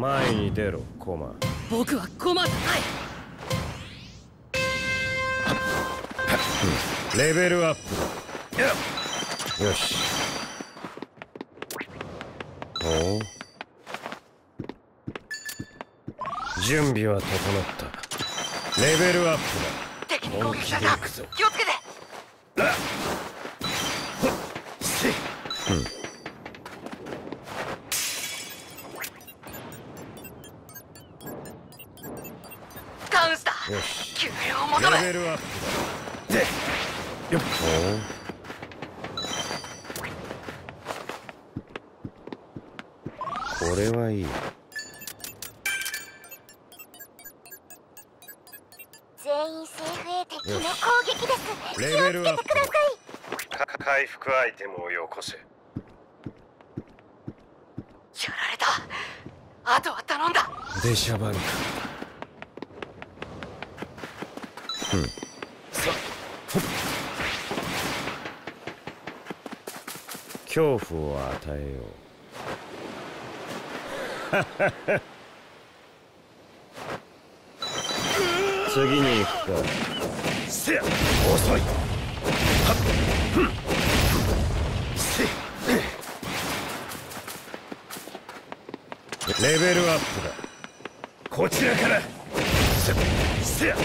前に出ろ、コマ。 僕はコマじゃない。 レベルアップだ。よし。おう。準備は整った。レベルアップだ。 敵に攻撃された。気をつけて。ダウンした。 よし。 救援を求め。 レベルアップだ。で、よっ。これはいい。 全員セーフ A 敵の攻撃です。 レベルアップ。回復アイテムをよこせ。 やられた。あとは頼んだ。 出しゃばるか。恐怖を与えよう。次に行くか。せや、遅い。レベルアップだ。こちらから。せや。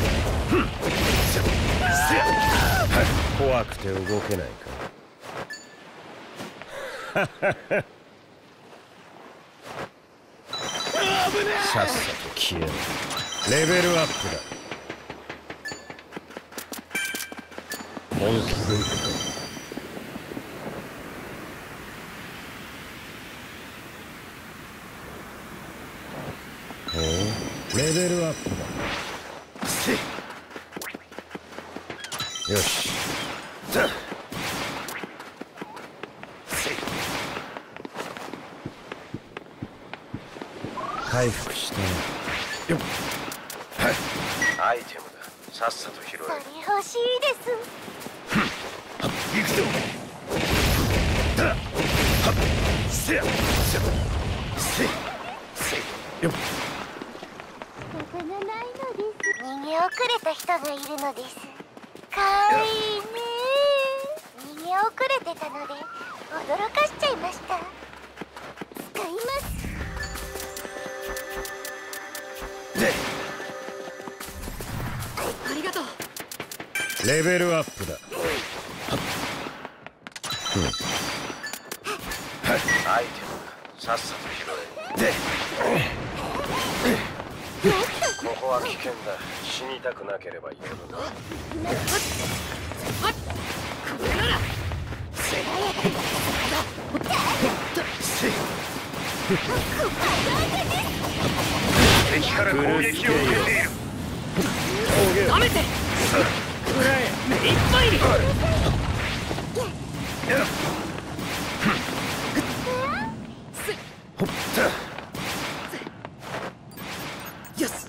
怖くて動けないか。さっさと消えろ。レベルアップだ。本気でいくか。レベルアップだ。よし。回復したな。よっ。アイテムだ。さっさと拾え。 それ欲しいです。 行くぞ。せや。よっ。 仕方がないのです。逃げ遅れた人がいるのです。かわいいね。逃げ遅れてたので驚かしちゃいました。使います。 ありがとう。 レベルアップだ。アイテムさっさと拾え。ここは危険だ。死にたくなければ言えるな。 これなら。 敵から攻撃を受けている。 ダメて。くらえ。目いっぱいに。よし。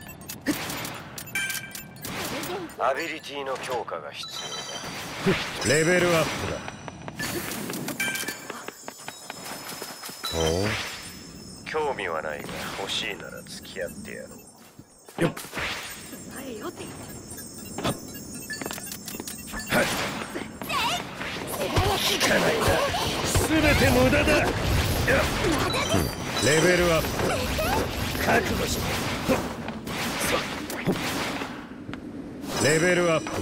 アビリティの強化が必要だ。レベルアップだ。おう。興味はないが欲しいなら付き合ってやろう。よっ。 備えよって。 効かないな。全て無駄だ。レベルアップ。覚悟しろ。レベルアップ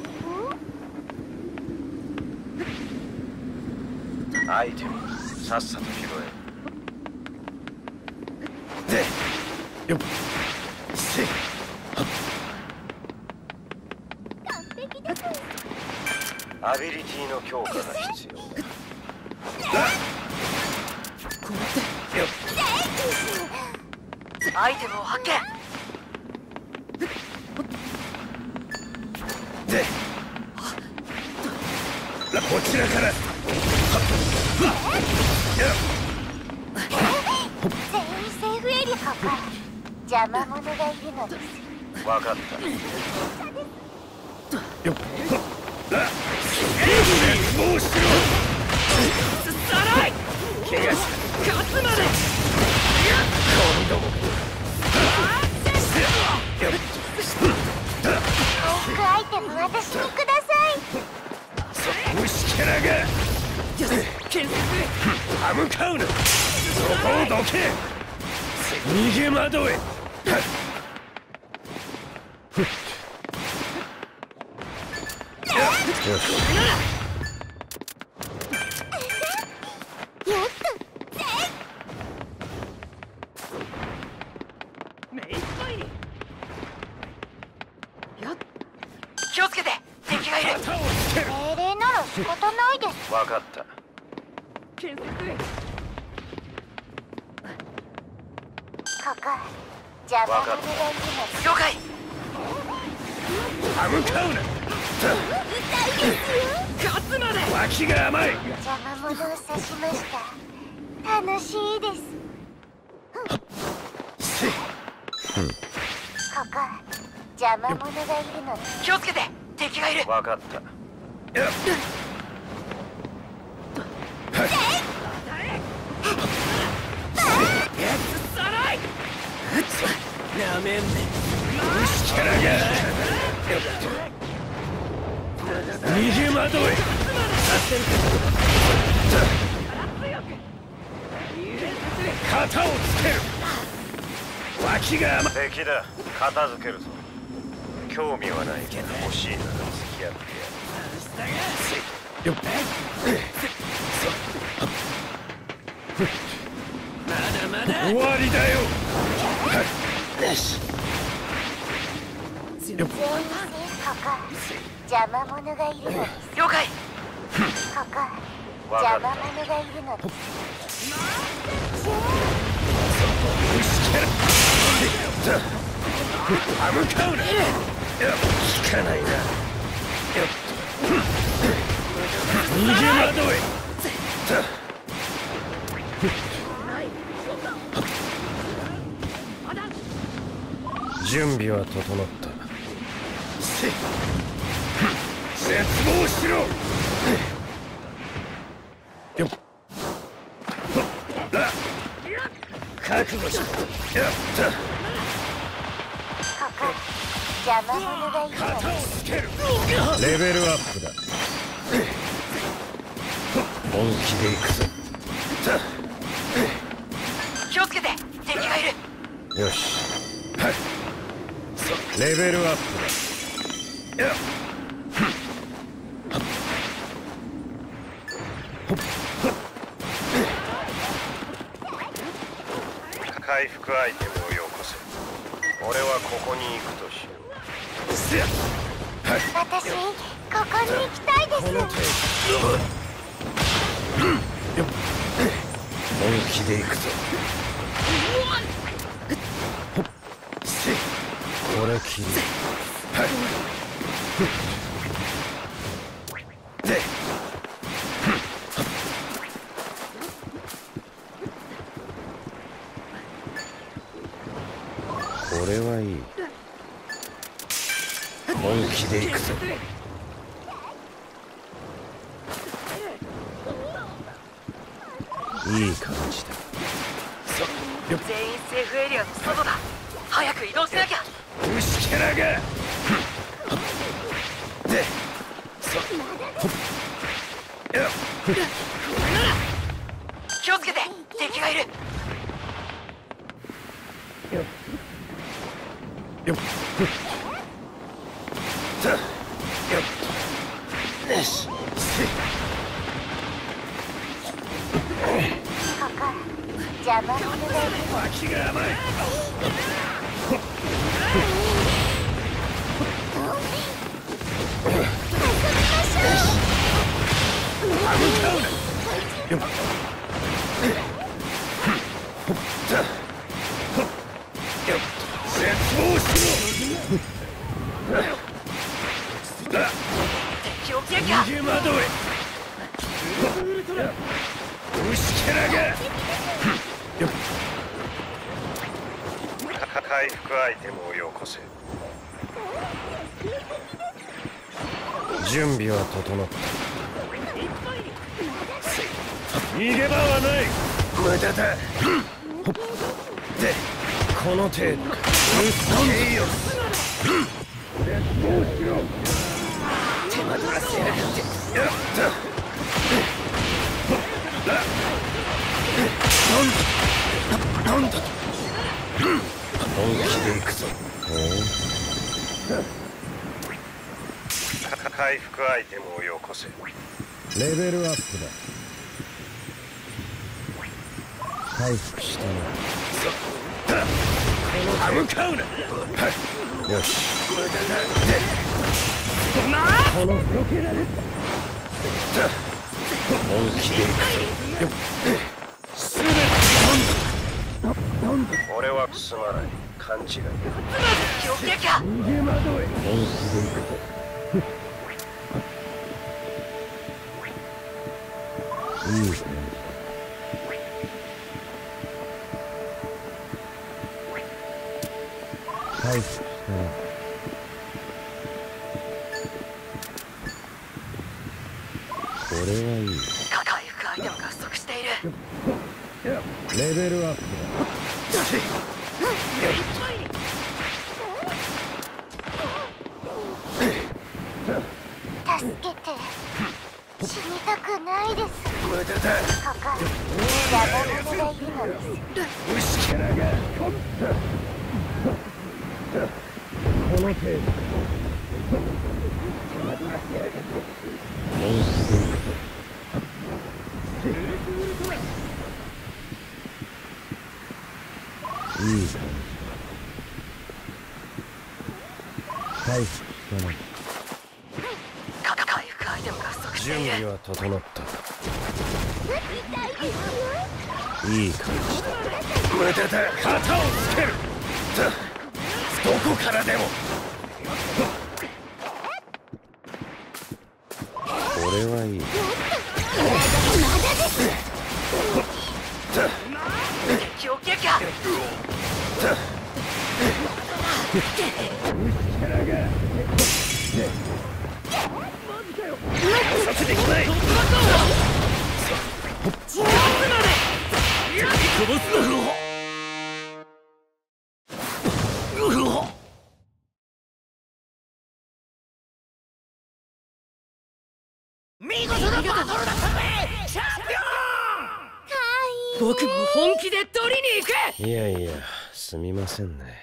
だ。アイテムさっさと拾え。で、よっ。せっ。 完璧です。 アビリティの強化が必要だ。 こうやってよっ。 アイテムを発見。 で、こちらから。 全員セーフエリアか。邪魔者がいるのです。 わかった。よっ。もうしろ。 さらい。 怪我した。 勝つまで。 虫けらが歯向かうな。そこをどけ。逃げ惑え。よし。 気をつけて、敵がいる。 命令なら仕方ないです。 分かった。 ここ邪魔者がいるので。 了解。 歯向かうな。 勝つまで。 脇が甘い。 邪魔者を刺しました。楽しいです。ここ邪魔者がいるので。 気をつけて、敵がいる。 分かった。 なめんね。 虫けらが逃げ惑え。肩をつける。脇が甘い。敵だ。片付けるぞ。興味はないけど欲しいなら付き合ってやる。 まだまだ終わりだよ。 よし。全員ここ邪魔者がいるのです。 了解。 ここ邪魔者がいるのです。 虫けら歯向かうな。効かないな。逃げ惑え。準備は整った。絶望しろ。覚悟しろ。やった。 ここ邪魔者がいるの肩をです。 つける。レベルアップだ。本気でいくぞ。 気をつけて、敵がいる。 よし。レベルアップだ。回復アイテムをよこせ。俺はここに行くとしよう。 私ここに行きたいです。 この程度。本気で行くぞ。これきり。これはいい。本気で行くぞ。いい感じだ。 全員セーフエリアの外だ。早く移動しなきゃ。 虫けらが。で、 気をつけて、敵がいる。 よし。 ここ邪魔者がいる。 脇が甘い。歯向かうな。絶望しろ。 敵を撃破。 逃げ惑え。虫けらが。回復アイテムをよこせ。準備は整った。逃げ場はない。無駄だ。で、この程度か。ケイオス。絶望しろ。敵まどらせやがって。やった。なんだと。本気で行くぞ。回復アイテムをよこせ。 レベルアップだ。回復したな。 歯向かうな。よし。 この避けられた。 本気で行くぞ。すべて俺はすまない。勘違い。 気をつけきゃ。 逃げ惑え。本気で行くぞ。いいね。回復したな。これはいい。 回復アイテムが不足している。 レベルアップ助けて。死にたくないです。 無駄だ。 ここ山本がいるのです。 虫けらがこの程度。いい感じ。回復したな。 回復アイテムが不足して準いる。 備は整った。いい感じだ。無駄だ。肩をつける。どこからでも。 これはいい。 気をつけきゃ。 させてこない。こぼすな。見事なバトルだったぜ、チャンピオン。 僕も本気で取りに行く。 いやいや、すみませんね。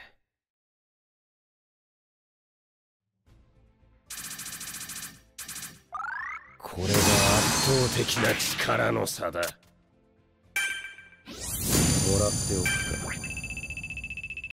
これが圧倒的な力の差だ。もらっておくか。